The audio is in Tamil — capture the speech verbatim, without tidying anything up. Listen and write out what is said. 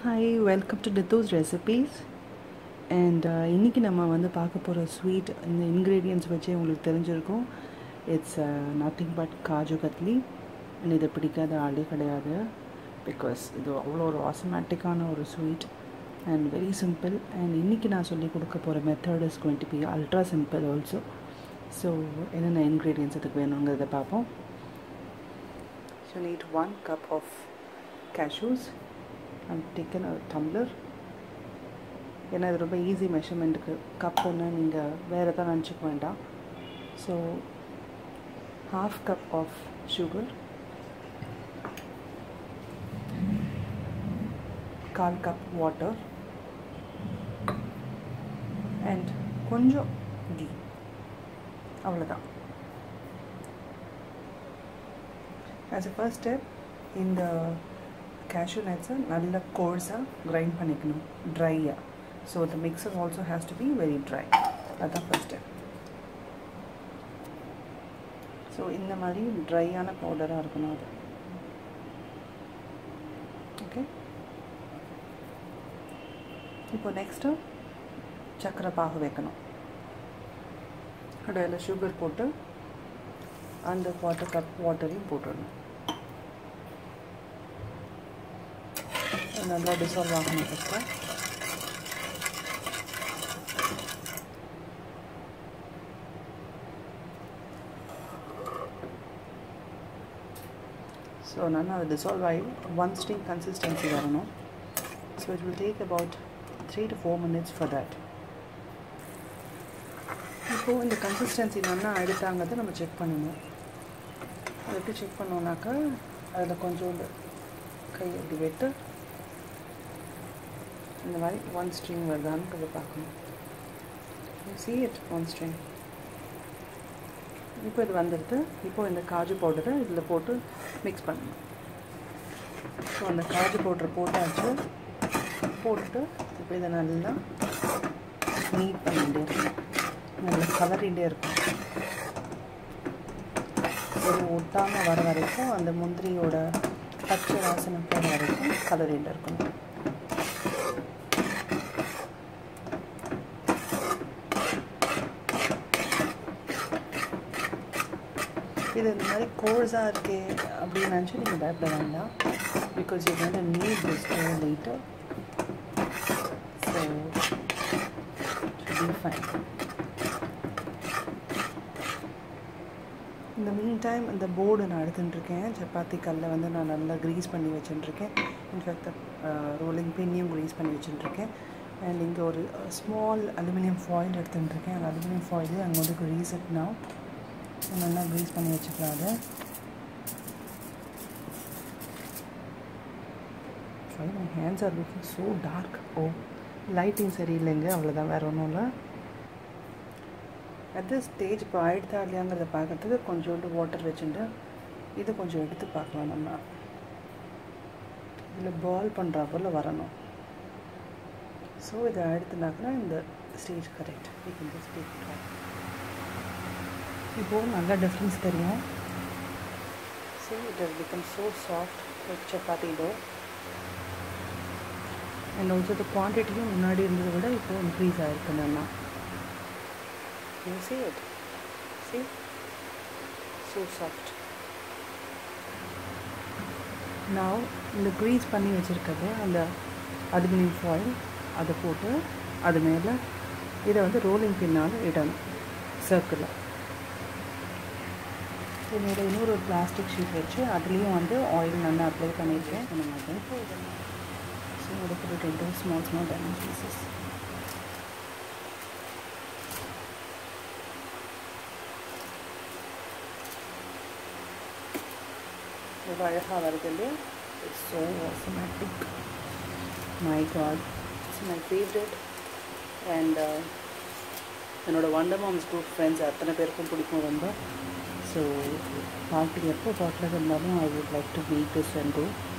Hi, welcome to Dithu's Recipes. And uh, இன்னைக்கு நம்ம வந்து பார்க்க போகிற ஸ்வீட் இந்த இன்க்ரீடியன்ட்ஸ் வச்சே உங்களுக்கு தெரிஞ்சிருக்கும். It's nothing but kaju katli. And இதை பிடிக்காத ஆளே கிடையாது, பிகாஸ் இது அவ்வளோ ஒரு ஆசமேட்டிக்கான ஒரு sweet and very simple. And இன்றைக்கி நான் சொல்லி கொடுக்க போகிற method is going to be ultra simple also. So என்னென்ன இன்க்ரீடியன்ட்ஸ் அதுக்கு வேணுங்கிறத பார்ப்போம். So need one cup of cashews. I've taken a tumbler. ஏன்னா இது ரொம்ப ஈஸி மெஷர்மெண்ட்டுக்கு கப்புன்னு நீங்கள் வேறு எதாவது நினச்சிக்க வேண்டாம். So half cup of sugar, கால் கப் வாட்டர் அண்ட் கொஞ்சம் கீ, அவ்வளோதான். ஆஸ் அ ஃபர்ஸ்ட் ஸ்டெப், இந்த cashew nuts நல்ல கோர்ஸாக கிரைண்ட் பண்ணிக்கணும், ட்ரையாக. So the mixture also has to be very dry. அதுதான் ஃபர்ஸ்ட் ஸ்டெப். ஸோ இந்த மாதிரி ட்ரையான பவுடராக இருக்கணும் அது. ஓகே, இப்போ நெக்ஸ்ட்டு சர்க்கரை பாகு வைக்கணும். அதில் சுகர் போட்டு அந்த குவார்ட்டர் கப் வாட்டரையும் போட்டுடணும். நல்லா டிசால்வ் ஆகணும் ஃபஸ்ட்டு. ஸோ நல்லா அது டிசால்வ் ஆகி ஒன் ஸ்ட்ரிங் கன்சிஸ்டன்சி வரணும். So it will take about three to four minutes for that. இப்போது இந்த கன்சிஸ்டன்சி நல்லா எடுத்தாங்கிறத நம்ம செக் பண்ணணும். அது எப்படி செக் பண்ணோன்னாக்கா, அதில் கொஞ்சோண்டு கை அப்படி வெட்டு இந்த மாதிரி ஒன் ஸ்ட்ரிங் வருதான்னு பார்க்கணும். see it one string. இப்போ இது வந்துடுது. இப்போது இந்த காஜு பவுடரை இதில் போட்டு மிக்ஸ் பண்ணணும். ஸோ அந்த காஜு பவுடரை போட்டாச்சு. போட்டுட்டு இப்போ இதை நல்லா நீட் பண்ணிகிட்டே இருக்கணும், நல்லா கலரிகிட்டே இருக்கும். ஒரு ஒட்டாமல் வர வரைக்கும், அந்த முந்திரியோட பச்சை வாசனை போகிற வரைக்கும் கலரிகிட்டே இருக்கணும். இது இந்த மாதிரி கோர்ஸாக இருக்கே அப்படின்னு நினச்சி நீங்கள் பயப்பட வேண்டாம், பிகாஸ் யூ வந்து need this later. So be fine. இந்த மீன் டைம் இந்த போர்டு நான் எடுத்துட்டுருக்கேன். சப்பாத்தி கல்லை வந்து நான் நல்லா க்ரீஸ் பண்ணி வச்சுட்டுருக்கேன். இன்ஃபேக்ட் ரோலிங் பின்னையும் க்ரீஸ் பண்ணி வச்சுட்டுருக்கேன். அண்ட் இங்கே ஒரு ஸ்மால் அலுமினியம் ஃபாயில் எடுத்துட்டுருக்கேன். அந்த அலுமினியம் ஃபாயில் அங்கே வந்து க்ரீஸ் இட் நவ். நல்லா க்ரீஸ் பண்ணி வச்சுக்கலாம் அதை. Sorry, my hands are looking so dark. Oh, lighting சரியில்லைங்க, அவ்வளோதான், வேறு ஒன்றும் இல்லை. அட் திஸ் ஸ்டேஜ் இப்போ ஆயிடுதா இல்லையாங்கிறத பார்க்குறதுக்கு கொஞ்சோண்டு வாட்டர் வச்சுட்டு இதை கொஞ்சம் எடுத்து பார்க்கலாம். நம்ம இதில் பால் பண்ணுறா போல் வரணும். ஸோ இதை எடுத்துனாக்கா இந்த ஸ்டேஜ் கரெக்ட். இந்த ஸ்டேஜ் இப்போது நல்லா டிஃப்ரென்ஸ் தெரியும். So it has become so soft like chapati dough. And also the குவான்டிட்டியும் முன்னாடி இருந்ததை விட இப்போது இன்க்ரீஸ் ஆகிருக்கு. நல்லா you see it, see, so soft. now இந்த க்ரீஸ் பண்ணி வச்சுருக்கிறது அந்த அலுமினியம் ஃபாயில் அதை போட்டு அது மேலே இதை வந்து ரோலிங் பின்னால் இடணும் சர்க்கிளில். மேலே இன்னொரு ஒரு பிளாஸ்டிக் ஷீட் வச்சு அதுலேயும் வந்து ஆயில் நல்லா அப்ளை பண்ணியிருக்கேன். அந்த மாதிரி ஸோ எடுத்துகிட்டு ரெண்டு ஸ்மால் ஸ்மால் டைமண்ட் பீசஸ். ரொம்ப அழகாக வருது இல்லையா? It's so aromatic. My god, it's my favourite. And என்னோடய வண்டர் மாம்ஸ் குரூப் ஃப்ரெண்ட்ஸ் அத்தனை பேருக்கும் பிடிக்கும் ரொம்ப. ஸோ பார்ட்டி எப்போ பார்ட்டில் இருந்தாலும் I would like to make this and two.